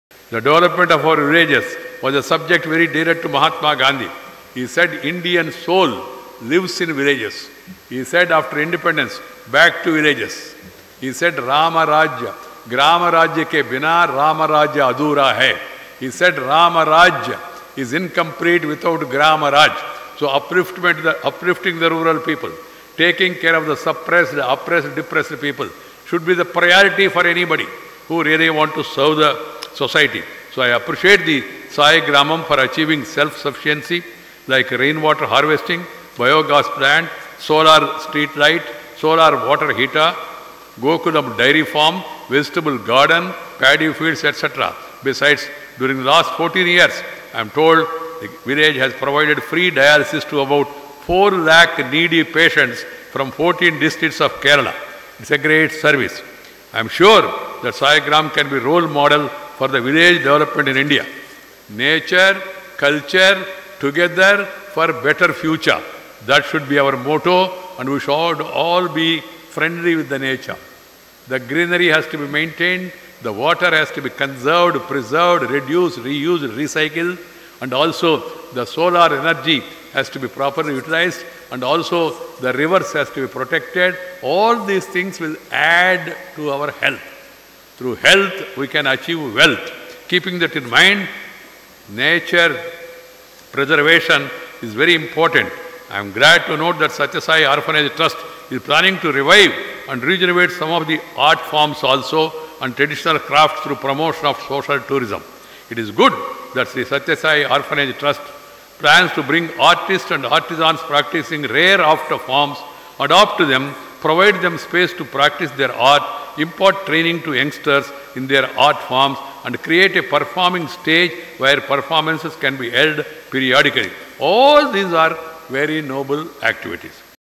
The development of our villages was a subject very dear to Mahatma Gandhi. He said Indian soul lives in villages. He said after independence, back to villages. He said Rama Rajya, Grama Rajya ke bina Rama Rajya adhura hai. He said Rama Rajya is incomplete without Grama Raj. So uplifting the rural people, taking care of the suppressed, oppressed, depressed people should be the priority for anybody who really want to serve the society. So I appreciate the Sai Gramam for achieving self-sufficiency like rainwater harvesting, biogas plant, solar street light, solar water heater, Gokulam dairy farm, vegetable garden, paddy fields, etc. Besides, during the last 14 years, I am told the village has provided free dialysis to about 4 lakh needy patients from 14 districts of Kerala. It's a great service. I am sure that Sai Gramam can be role model for the village development in India. Nature, culture, together for better future. That should be our motto, and we should all be friendly with the nature. The greenery has to be maintained, the water has to be conserved, preserved, reduced, reused, recycled, and also the solar energy has to be properly utilized, and also the rivers has to be protected. All these things will add to our health. Through health, we can achieve wealth. Keeping that in mind, nature preservation is very important. I am glad to note that Sathya Sai Orphanage Trust is planning to revive and regenerate some of the art forms also and traditional crafts through promotion of social tourism. It is good that the Sathya Sai Orphanage Trust plans to bring artists and artisans practicing rare art forms, adopt to them, provide them space to practice their art, impart training to youngsters in their art forms, and create a performing stage where performances can be held periodically. All these are very noble activities.